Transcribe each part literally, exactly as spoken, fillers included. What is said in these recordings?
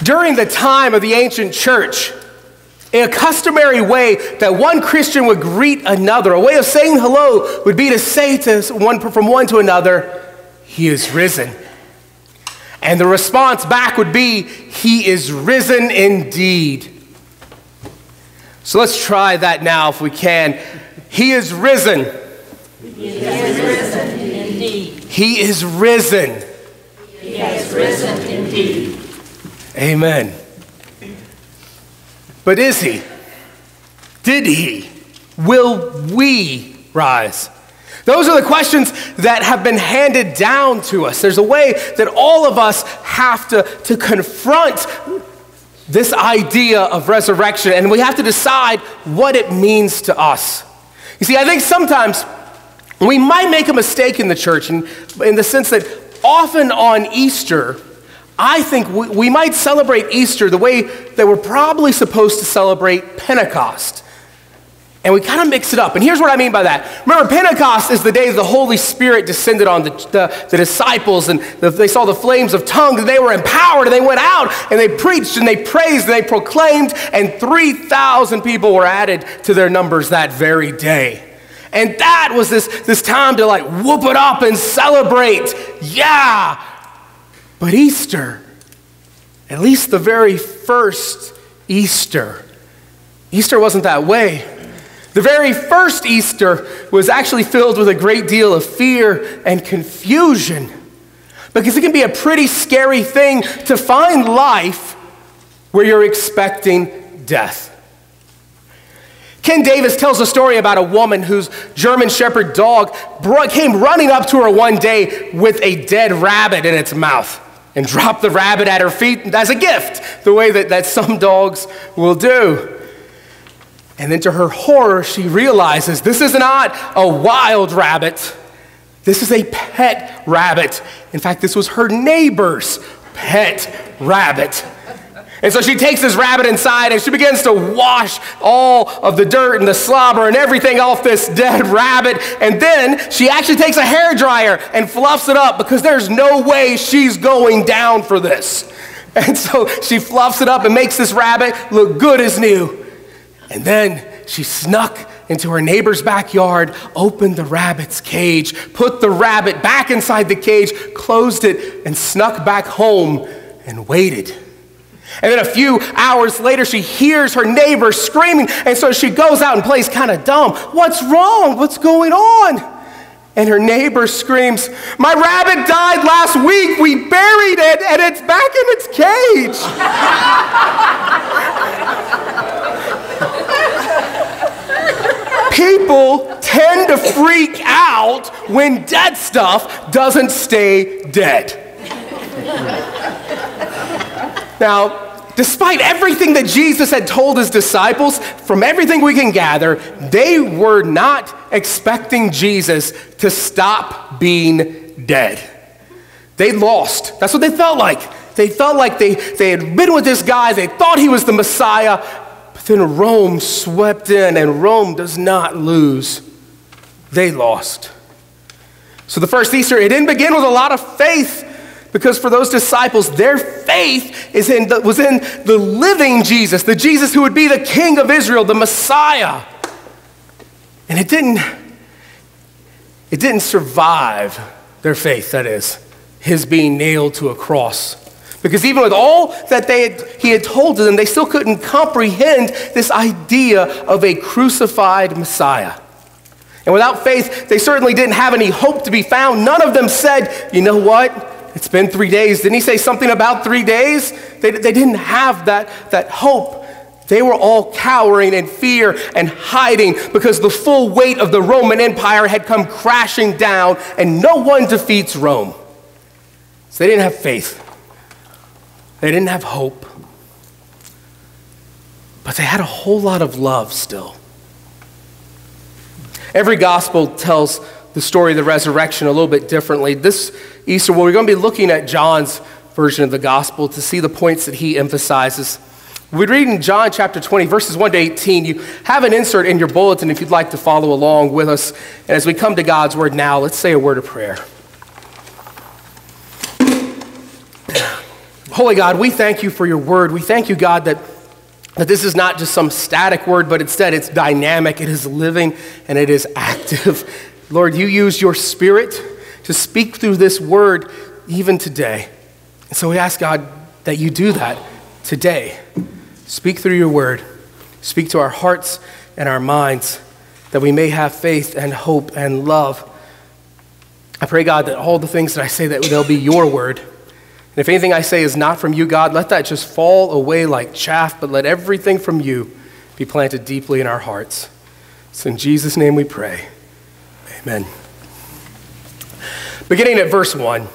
During the time of the ancient church, in a customary way that one Christian would greet another, a way of saying hello would be to say to one, from one to another, "He is risen." And the response back would be, "He is risen indeed." So let's try that now if we can. He is risen. He is risen indeed. He is risen. He has risen indeed. Amen. But is he? Did he? Will we rise? Those are the questions that have been handed down to us. There's a way that all of us have to, to confront this idea of resurrection, and we have to decide what it means to us. You see, I think sometimes we might make a mistake in the church in, in the sense that often on Easter, I think we, we might celebrate Easter the way that we're probably supposed to celebrate Pentecost. And we kind of mix it up. And here's what I mean by that. Remember, Pentecost is the day the Holy Spirit descended on the, the, the disciples, and the, they saw the flames of tongues, and they were empowered, and they went out, and they preached, and they praised, and they proclaimed, and three thousand people were added to their numbers that very day. And that was this, this time to like whoop it up and celebrate. Yeah. But Easter, at least the very first Easter, Easter wasn't that way. The very first Easter was actually filled with a great deal of fear and confusion, because it can be a pretty scary thing to find life where you're expecting death. Ken Davis tells a story about a woman whose German Shepherd dog brought, came running up to her one day with a dead rabbit in its mouth and dropped the rabbit at her feet as a gift, the way that, that some dogs will do. And then to her horror, she realizes this is not a wild rabbit. This is a pet rabbit. In fact, this was her neighbor's pet rabbit. And so she takes this rabbit inside and she begins to wash all of the dirt and the slobber and everything off this dead rabbit. And then she actually takes a hairdryer and fluffs it up, because there's no way she's going down for this. And so she fluffs it up and makes this rabbit look good as new. And then she snuck into her neighbor's backyard, opened the rabbit's cage, put the rabbit back inside the cage, closed it, and snuck back home and waited. And then a few hours later, she hears her neighbor screaming, and so she goes out and plays kind of dumb. "What's wrong? What's going on?" And her neighbor screams, "My rabbit died last week. We buried it, and it's back in its cage." People tend to freak out when dead stuff doesn't stay dead. Now, despite everything that Jesus had told his disciples, from everything we can gather, they were not expecting Jesus to stop being dead. They lost. That's what they felt like. They felt like they, they had been with this guy. They thought he was the Messiah. But then Rome swept in, and Rome does not lose. They lost. So the first Easter, it didn't begin with a lot of faith, because for those disciples, their faith is in the, was in the living Jesus, the Jesus who would be the King of Israel, the Messiah. And it didn't, it didn't survive their faith, that is, his being nailed to a cross. Because even with all that they had, he had told to them, they still couldn't comprehend this idea of a crucified Messiah. And without faith, they certainly didn't have any hope to be found. None of them said, "You know what? It's been three days. Didn't he say something about three days? They, they didn't have that, that hope. They were all cowering in fear and hiding, because the full weight of the Roman Empire had come crashing down, and no one defeats Rome. So they didn't have faith. They didn't have hope. But they had a whole lot of love still. Every gospel tells the story of the resurrection a little bit differently. This Easter, well, we're going to be looking at John's version of the gospel to see the points that he emphasizes. We read in John chapter twenty, verses one to eighteen. You have an insert in your bulletin if you'd like to follow along with us. And as we come to God's word now, let's say a word of prayer. Holy God, we thank you for your word. We thank you, God, that, that this is not just some static word, but instead it's dynamic, it is living, and it is active. Lord, you use your spirit to speak through this word even today. And so we ask, God, that you do that today. Speak through your word. Speak to our hearts and our minds, that we may have faith and hope and love. I pray, God, that all the things that I say, that they'll be your word. And if anything I say is not from you, God, let that just fall away like chaff, but let everything from you be planted deeply in our hearts. It's in Jesus' name we pray. Amen. Beginning at verse one.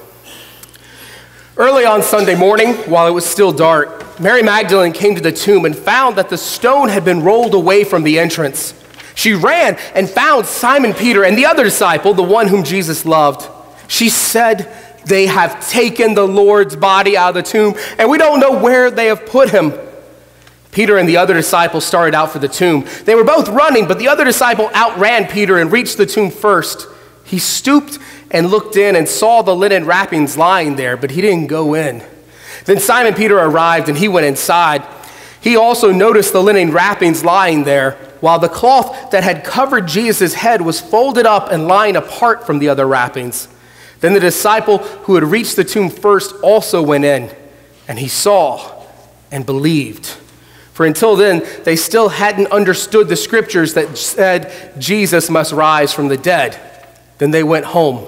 Early on Sunday morning, while it was still dark, Mary Magdalene came to the tomb and found that the stone had been rolled away from the entrance. She ran and found Simon Peter and the other disciple, the one whom Jesus loved. She said, "They have taken the Lord's body out of the tomb, and we don't know where they have put him." Peter and the other disciple started out for the tomb. They were both running, but the other disciple outran Peter and reached the tomb first. He stooped and looked in and saw the linen wrappings lying there, but he didn't go in. Then Simon Peter arrived, and he went inside. He also noticed the linen wrappings lying there, while the cloth that had covered Jesus' head was folded up and lying apart from the other wrappings. Then the disciple who had reached the tomb first also went in, and he saw and believed. For until then, they still hadn't understood the scriptures that said Jesus must rise from the dead. Then they went home.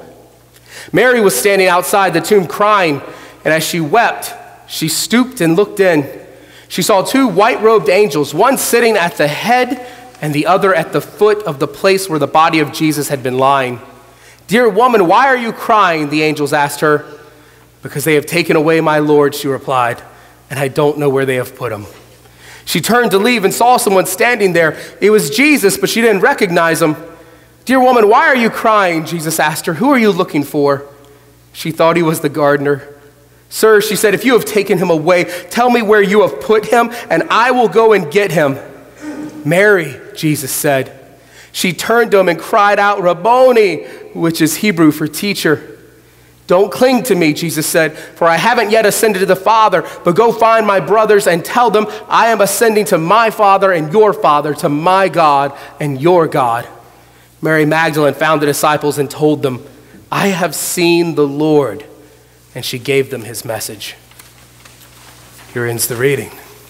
Mary was standing outside the tomb crying, and as she wept, she stooped and looked in. She saw two white-robed angels, one sitting at the head and the other at the foot of the place where the body of Jesus had been lying. "Dear woman, why are you crying?" the angels asked her. "Because they have taken away my Lord," she replied, "and I don't know where they have put him." She turned to leave and saw someone standing there. It was Jesus, but she didn't recognize him. "Dear woman, why are you crying?" Jesus asked her. "Who are you looking for?" She thought he was the gardener. "Sir," she said, "if you have taken him away, tell me where you have put him, and I will go and get him." "Mary," Jesus said. She turned to him and cried out, "Rabboni," which is Hebrew for teacher. "Don't cling to me," Jesus said, "for I haven't yet ascended to the Father, but go find my brothers and tell them I am ascending to my Father and your Father, to my God and your God." Mary Magdalene found the disciples and told them, "I have seen the Lord," and she gave them his message. Here ends the reading.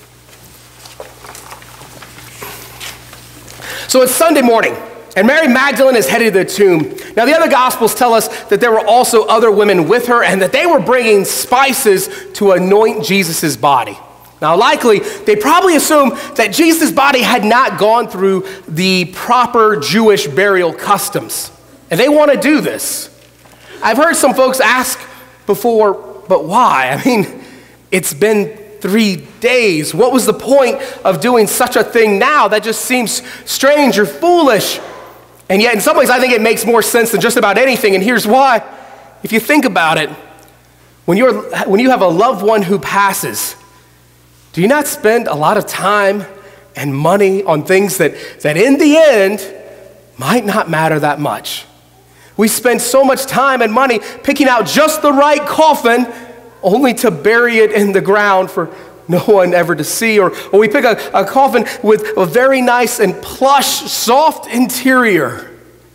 So it's Sunday morning, and Mary Magdalene is headed to the tomb. Now, the other Gospels tell us that there were also other women with her and that they were bringing spices to anoint Jesus' body. Now, likely, they probably assumed that Jesus' body had not gone through the proper Jewish burial customs, and they want to do this. I've heard some folks ask before, but why? I mean, it's been three days. What was the point of doing such a thing now? That just seems strange or foolish. And yet, in some ways, I think it makes more sense than just about anything, and here's why. If you think about it, when you're, when you have a loved one who passes, do you not spend a lot of time and money on things that, that in the end might not matter that much? We spend so much time and money picking out just the right coffin only to bury it in the ground for no one ever to see. Or, or we pick a, a coffin with a very nice and plush, soft interior.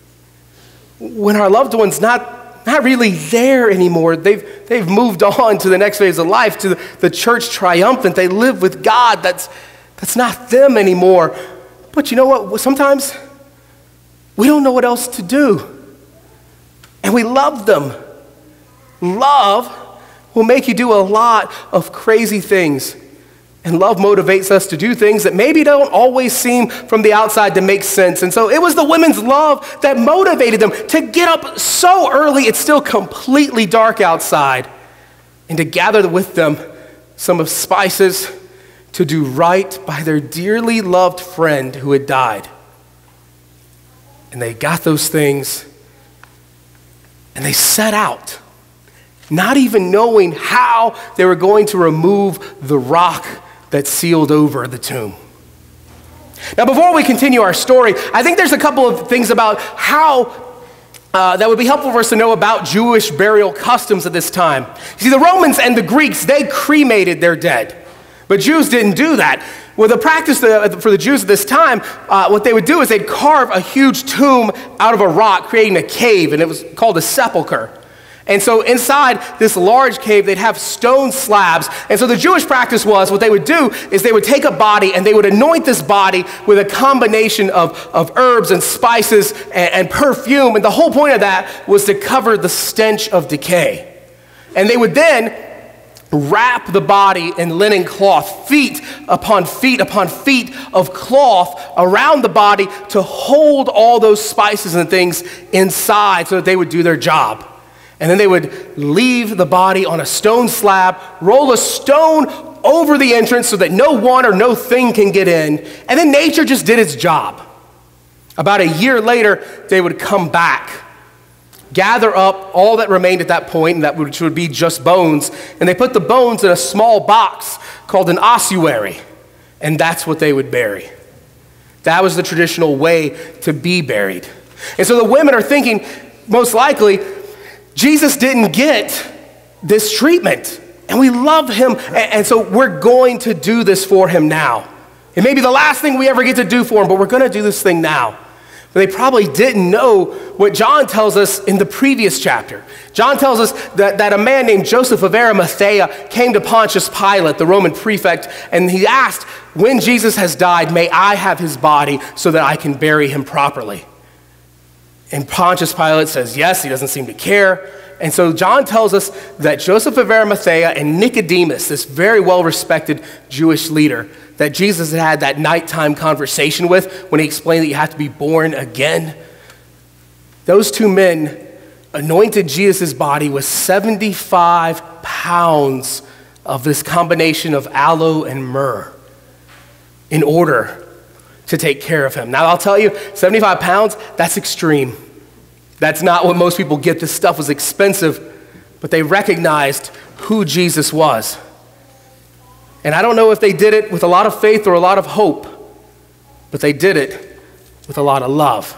When our loved one's not, not really there anymore, they've, they've moved on to the next phase of life, to the, the church triumphant. They live with God. That's, that's not them anymore. But you know what? Sometimes we don't know what else to do. And we love them. Love will make you do a lot of crazy things. And love motivates us to do things that maybe don't always seem from the outside to make sense. And so it was the women's love that motivated them to get up so early it's still completely dark outside, and to gather with them some of spices to do right by their dearly loved friend who had died. And they got those things, and they set out, not even knowing how they were going to remove the rock that sealed over the tomb. Now, before we continue our story, I think there's a couple of things about how uh, that would be helpful for us to know about Jewish burial customs at this time. You see, the Romans and the Greeks, they cremated their dead. But Jews didn't do that. Well, the practice for the Jews at this time, uh, what they would do is they'd carve a huge tomb out of a rock, creating a cave, and it was called a sepulcher. And so inside this large cave, they'd have stone slabs. And so the Jewish practice was, what they would do is they would take a body and they would anoint this body with a combination of, of herbs and spices and, and perfume. And the whole point of that was to cover the stench of decay. And they would then wrap the body in linen cloth, feet upon feet upon feet of cloth around the body to hold all those spices and things inside so that they would do their job. And then they would leave the body on a stone slab, roll a stone over the entrance so that no one or no thing can get in, and then nature just did its job. About a year later, they would come back, gather up all that remained at that point, and that which would be just bones, and they put the bones in a small box called an ossuary, and that's what they would bury. That was the traditional way to be buried. And so the women are thinking, most likely, Jesus didn't get this treatment, and we love him, and so we're going to do this for him now. It may be the last thing we ever get to do for him, but we're going to do this thing now. But they probably didn't know what John tells us in the previous chapter. John tells us that, that a man named Joseph of Arimathea came to Pontius Pilate, the Roman prefect, and he asked, when Jesus has died, may I have his body so that I can bury him properly? And Pontius Pilate says yes, he doesn't seem to care. And so John tells us that Joseph of Arimathea and Nicodemus, this very well-respected Jewish leader, that Jesus had had that nighttime conversation with when he explained that you have to be born again. Those two men anointed Jesus' body with seventy-five pounds of this combination of aloe and myrrh in order to take care of him. Now, I'll tell you, seventy-five pounds, that's extreme. That's not what most people get. This stuff was expensive, but they recognized who Jesus was. And I don't know if they did it with a lot of faith or a lot of hope, but they did it with a lot of love.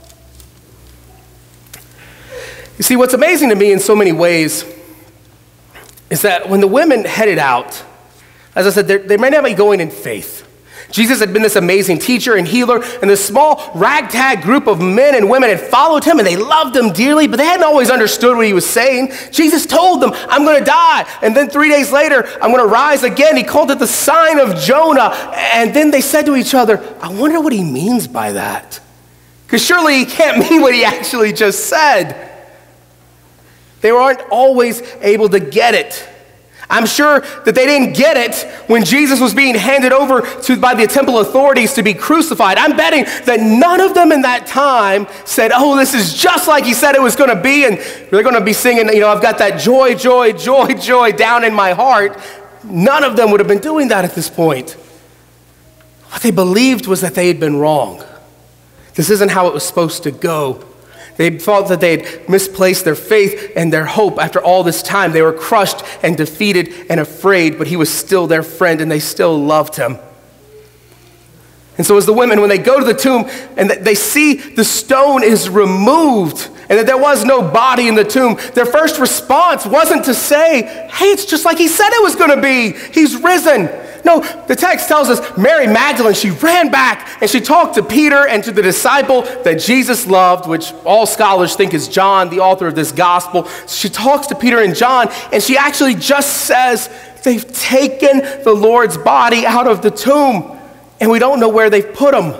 You see, what's amazing to me in so many ways is that when the women headed out, as I said, they may not be going in faith. Jesus had been this amazing teacher and healer, and this small ragtag group of men and women had followed him, and they loved him dearly, but they hadn't always understood what he was saying. Jesus told them, I'm going to die, and then three days later, I'm going to rise again. He called it the sign of Jonah, and then they said to each other, I wonder what he means by that, because surely he can't mean what he actually just said. They weren't always able to get it. I'm sure that they didn't get it when Jesus was being handed over to by the temple authorities to be crucified. I'm betting that none of them in that time said, oh, this is just like he said it was going to be, and they're going to be singing, you know, I've got that joy, joy, joy, joy down in my heart. None of them would have been doing that at this point. What they believed was that they had been wrong. This isn't how it was supposed to go. They thought that they had misplaced their faith and their hope after all this time. They were crushed and defeated and afraid, but he was still their friend and they still loved him. And so as the women, when they go to the tomb and they see the stone is removed and that there was no body in the tomb, their first response wasn't to say, hey, it's just like he said it was going to be. He's risen. No, the text tells us Mary Magdalene, she ran back and she talked to Peter and to the disciple that Jesus loved, which all scholars think is John, the author of this gospel. She talks to Peter and John, and she actually just says, they've taken the Lord's body out of the tomb, and we don't know where they've put him.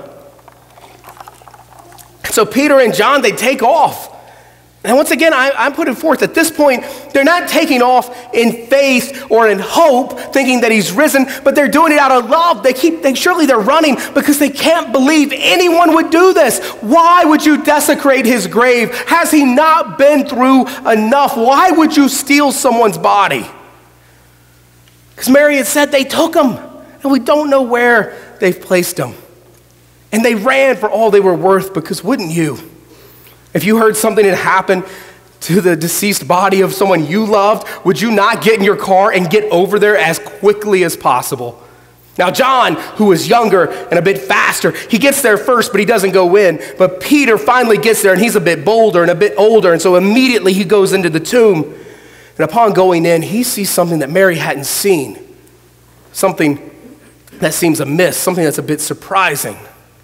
So Peter and John, they take off. And once again, I, I'm putting forth at this point, they're not taking off in faith or in hope, thinking that he's risen, but they're doing it out of love. They keep, they, surely they're running because they can't believe anyone would do this. Why would you desecrate his grave? Has he not been through enough? Why would you steal someone's body? Because Mary had said they took him, and we don't know where they've placed him. And they ran for all they were worth, because wouldn't you? If you heard something had happened to the deceased body of someone you loved, would you not get in your car and get over there as quickly as possible? Now, John, who is younger and a bit faster, he gets there first, but he doesn't go in. But Peter finally gets there, and he's a bit bolder and a bit older, and so immediately he goes into the tomb. And upon going in, he sees something that Mary hadn't seen, something that seems amiss, something that's a bit surprising.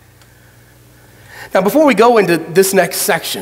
Now, before we go into this next section,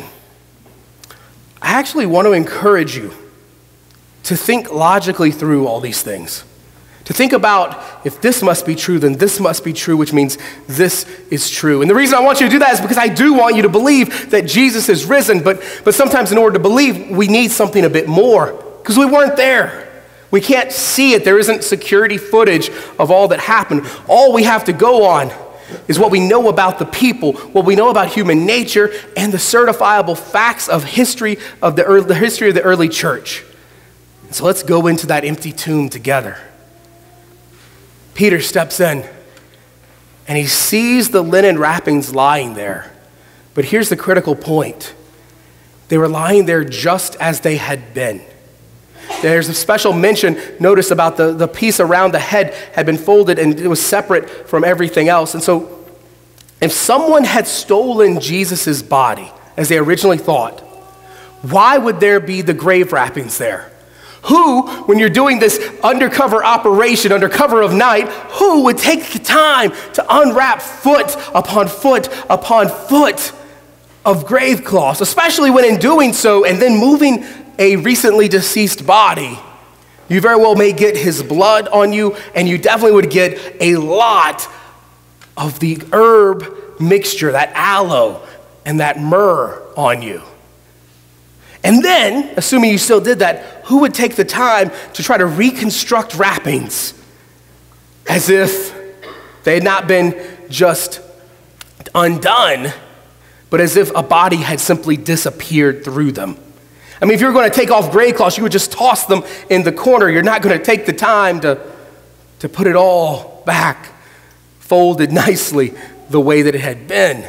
I actually want to encourage you to think logically through all these things. To think about, if this must be true, then this must be true, which means this is true. And the reason I want you to do that is because I do want you to believe that Jesus is risen, but, but sometimes in order to believe, we need something a bit more, because we weren't there. We can't see it. There isn't security footage of all that happened. All we have to go on is what we know about the people, what we know about human nature, and the certifiable facts of history of the, early, the history of the early church. And so let's go into that empty tomb together. Peter steps in, and he sees the linen wrappings lying there. But here's the critical point. They were lying there just as they had been. There's a special mention, notice, about the, the piece around the head had been folded and it was separate from everything else. And so if someone had stolen Jesus' body, as they originally thought, why would there be the grave wrappings there? Who, when you're doing this undercover operation, under cover of night, who would take the time to unwrap foot upon foot upon foot of grave cloths, especially when in doing so and then moving a recently deceased body, you very well may get his blood on you, and you definitely would get a lot of the herb mixture, that aloe and that myrrh on you. And then, assuming you still did that, who would take the time to try to reconstruct wrappings as if they had not been just undone, but as if a body had simply disappeared through them? I mean, if you were going to take off grave cloths, you would just toss them in the corner. You're not going to take the time to, to put it all back, folded nicely the way that it had been.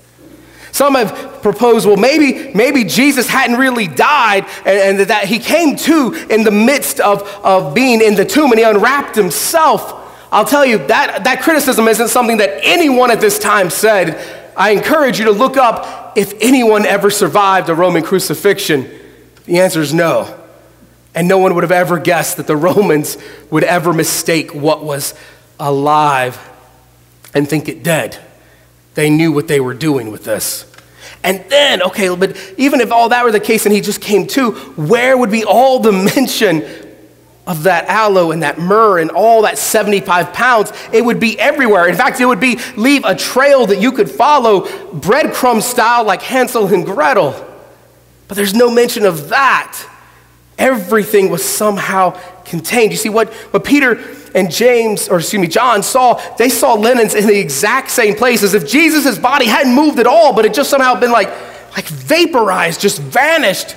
Some have proposed, well, maybe, maybe Jesus hadn't really died, and, and that he came to in the midst of, of being in the tomb, and he unwrapped himself. I'll tell you, that, that criticism isn't something that anyone at this time said. I encourage you to look up if anyone ever survived a Roman crucifixion. The answer is no. And no one would have ever guessed that the Romans would ever mistake what was alive and think it dead. They knew what they were doing with this. And then, okay, but even if all that were the case and he just came to, where would be all the mention of that aloe and that myrrh and all that seventy-five pounds? It would be everywhere. In fact, it would be leave a trail that you could follow, breadcrumb style, like Hansel and Gretel. But there's no mention of that. Everything was somehow contained. You see, what, what Peter and James, or excuse me, John saw, they saw linens in the exact same place, as if Jesus' body hadn't moved at all, but it just somehow been like, like vaporized, just vanished.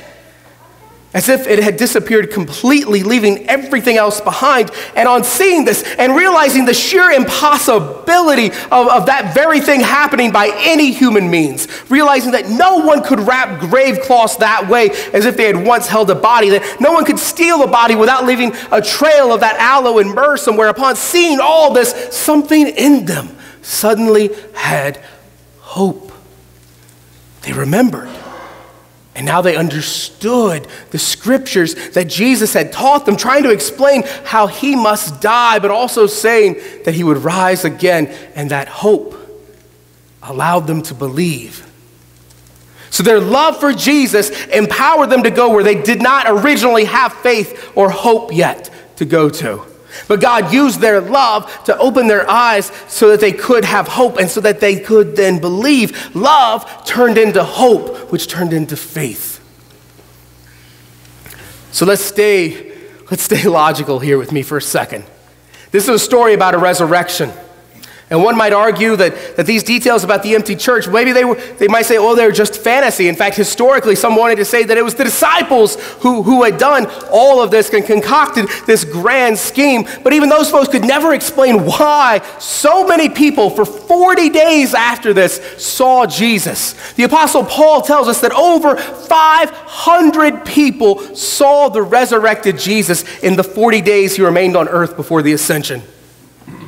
As if it had disappeared completely, leaving everything else behind. And on seeing this and realizing the sheer impossibility of, of that very thing happening by any human means, realizing that no one could wrap grave cloths that way as if they had once held a body, that no one could steal a body without leaving a trail of that aloe and myrrh somewhere, upon seeing all this, something in them suddenly had hope. They remembered. And now they understood the scriptures that Jesus had taught them, trying to explain how he must die, but also saying that he would rise again. And that hope allowed them to believe. So their love for Jesus empowered them to go where they did not originally have faith or hope yet to go to. But God used their love to open their eyes so that they could have hope and so that they could then believe. Love turned into hope, which turned into faith. So let's stay, let's stay logical here with me for a second. This is a story about a resurrection. And one might argue that, that these details about the empty church, maybe they were, they might say, oh, they're just fantasy. In fact, historically, some wanted to say that it was the disciples who, who had done all of this and concocted this grand scheme. But even those folks could never explain why so many people for forty days after this saw Jesus. The Apostle Paul tells us that over five hundred people saw the resurrected Jesus in the forty days he remained on earth before the ascension.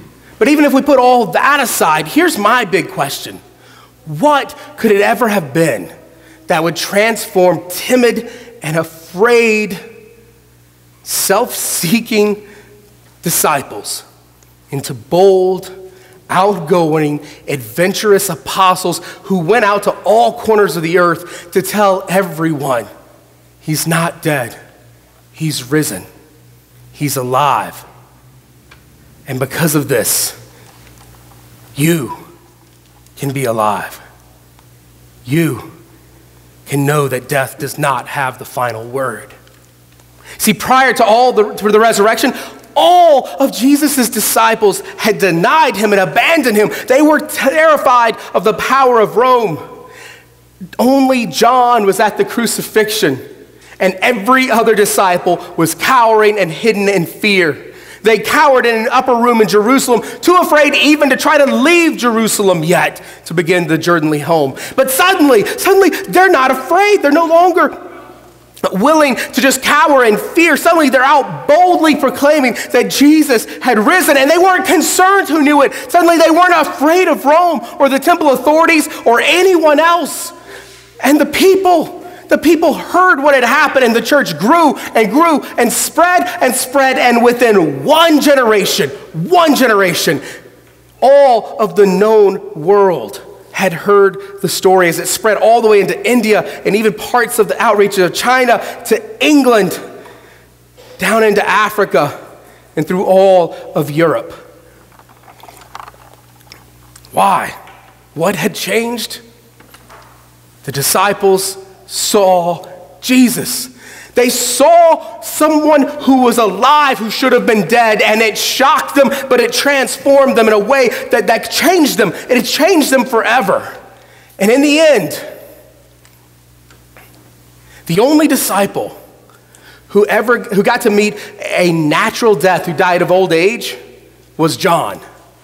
But even if we put all that aside, here's my big question. What could it ever have been that would transform timid and afraid, self-seeking disciples into bold, outgoing, adventurous apostles who went out to all corners of the earth to tell everyone, he's not dead, he's risen, he's alive. And because of this, you can be alive. You can know that death does not have the final word. See, prior to all the, to the resurrection, all of Jesus' disciples had denied him and abandoned him. They were terrified of the power of Rome. Only John was at the crucifixion, and every other disciple was cowering and hidden in fear. They cowered in an upper room in Jerusalem, too afraid even to try to leave Jerusalem yet to begin the journey home. But suddenly, suddenly, they're not afraid. They're no longer willing to just cower in fear. Suddenly, they're out boldly proclaiming that Jesus had risen, and they weren't concerned who knew it. Suddenly, they weren't afraid of Rome or the temple authorities or anyone else. And the people The people heard what had happened, and the church grew and grew and spread and spread. And within one generation, one generation, all of the known world had heard the story as it spread all the way into India and even parts of the outreach of China to England, down into Africa, and through all of Europe. Why? What had changed? The disciples saw Jesus. They saw someone who was alive, who should have been dead, and it shocked them, but it transformed them in a way that, that changed them. It had changed them forever. And in the end, the only disciple who ever who got to meet a natural death, who died of old age, was John.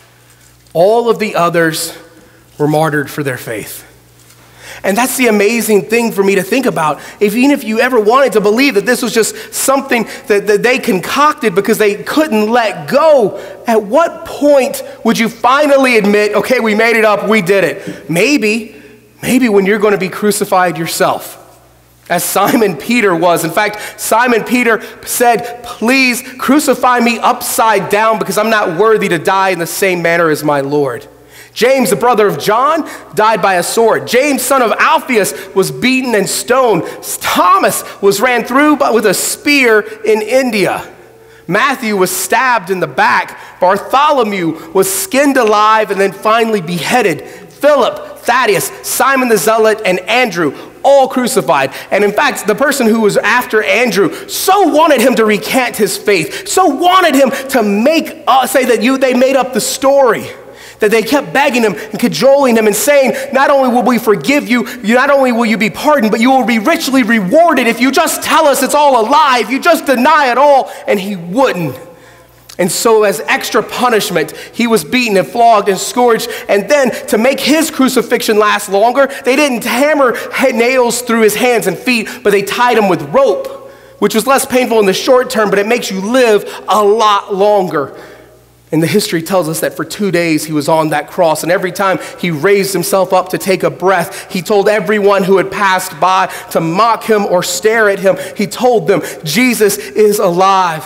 All of the others were martyred for their faith. And that's the amazing thing for me to think about. If, even if you ever wanted to believe that this was just something that, that they concocted because they couldn't let go, at what point would you finally admit, okay, we made it up, we did it? Maybe, maybe when you're going to be crucified yourself, as Simon Peter was. In fact, Simon Peter said, please crucify me upside down because I'm not worthy to die in the same manner as my Lord. James, the brother of John, died by a sword. James, son of Alphaeus, was beaten and stoned. Thomas was ran through with a spear in India. Matthew was stabbed in the back. Bartholomew was skinned alive and then finally beheaded. Philip, Thaddeus, Simon the Zealot, and Andrew, all crucified. And in fact, the person who was after Andrew so wanted him to recant his faith, so wanted him to make uh, say that you they made up the story, that they kept begging him and cajoling him and saying, not only will we forgive you, you not only will you be pardoned, but you will be richly rewarded if you just tell us it's all a lie, if you just deny it all. And he wouldn't. And so as extra punishment, he was beaten and flogged and scourged. And then to make his crucifixion last longer, they didn't hammer nails through his hands and feet, but they tied him with rope, which was less painful in the short term, but it makes you live a lot longer. And the history tells us that for two days he was on that cross, and every time he raised himself up to take a breath, he told everyone who had passed by to mock him or stare at him, he told them, Jesus is alive.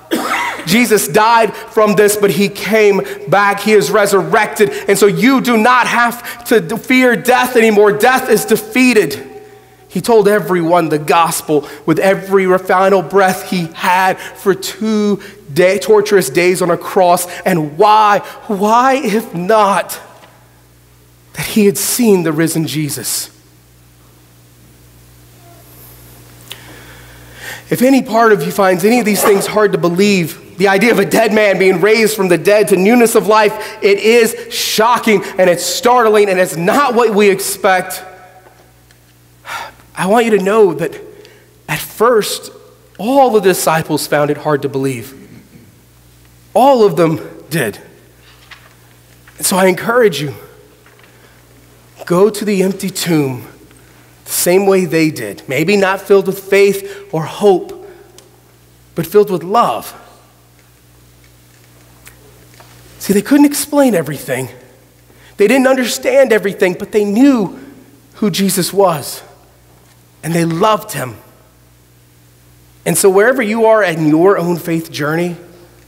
Jesus died from this, but he came back. He is resurrected. And so you do not have to fear death anymore. Death is defeated. He told everyone the gospel with every final breath he had for two day, torturous days on a cross. And why? Why, if not, that he had seen the risen Jesus? If any part of you finds any of these things hard to believe, the idea of a dead man being raised from the dead to newness of life, it is shocking and it's startling and it's not what we expect. I want you to know that at first, all the disciples found it hard to believe. All of them did. And so I encourage you, go to the empty tomb the same way they did. Maybe not filled with faith or hope, but filled with love. See, they couldn't explain everything. They didn't understand everything, but they knew who Jesus was, and they loved him. And so wherever you are in your own faith journey,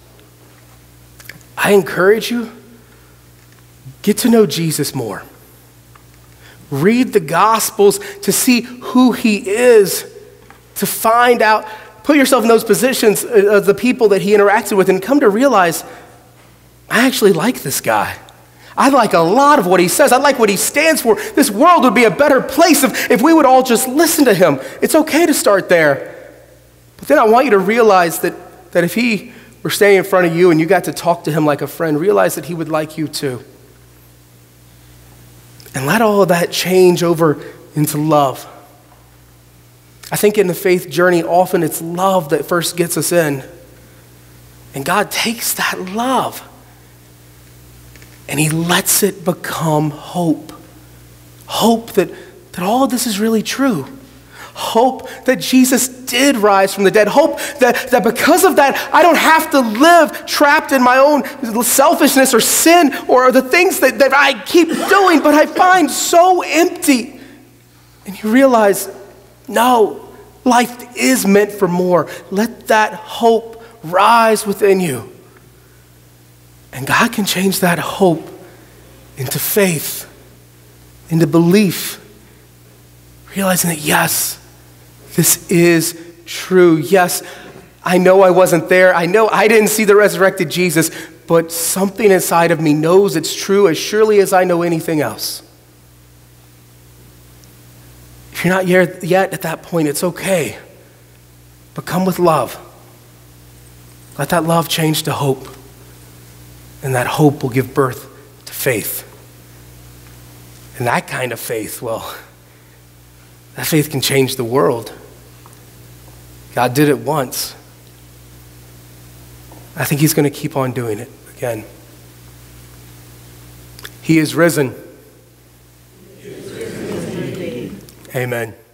I encourage you, get to know Jesus more. Read the Gospels to see who he is, to find out, put yourself in those positions of the people that he interacted with and come to realize, I actually like this guy. I like a lot of what he says. I like what he stands for. This world would be a better place if, if we would all just listen to him. It's okay to start there. But then I want you to realize that, that if he were standing in front of you and you got to talk to him like a friend, realize that he would like you too. And let all of that change over into love. I think in the faith journey, often it's love that first gets us in. And God takes that love and he lets it become hope. Hope that, that all of this is really true. Hope that Jesus did rise from the dead. Hope that, that because of that, I don't have to live trapped in my own selfishness or sin or the things that, that I keep doing, but I find so empty. And you realize, no, life is meant for more. Let that hope rise within you. And God can change that hope into faith, into belief, realizing that, yes, this is true. Yes, I know I wasn't there. I know I didn't see the resurrected Jesus, but something inside of me knows it's true as surely as I know anything else. If you're not yet at that point, it's okay. But come with love. Let that love change to hope. And that hope will give birth to faith. And that kind of faith, well, that faith can change the world. God did it once. I think he's going to keep on doing it again. He is risen. He is risen indeed. Amen.